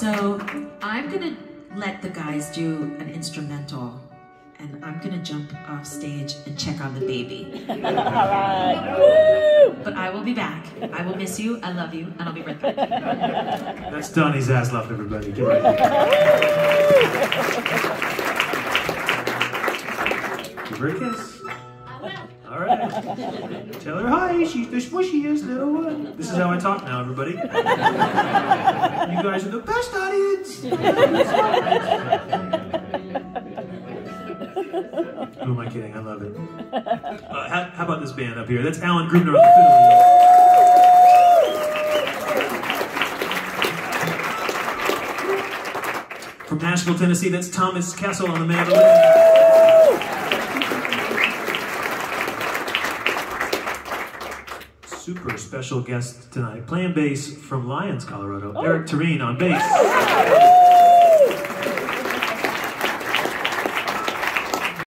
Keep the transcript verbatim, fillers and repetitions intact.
So I'm gonna let the guys do an instrumental, and I'm gonna jump off stage and check on the baby. All right. Woo! But I will be back. I will miss you, I love you, and I'll be right back. That's Donnie Zasloff, everybody. Get ready. Give her a kiss. All right. Tell her hi, she's the smushiest little one. This is how I talk now, everybody. You guys are the best audience. Who am I kidding? I love it. Uh, how, how about this band up here? That's Alan Grubner on the fiddle. From Nashville, Tennessee, that's Thomas Castle on the mandolin. Super special guest tonight, playing bass from Lyons, Colorado, Eric Tureen on bass.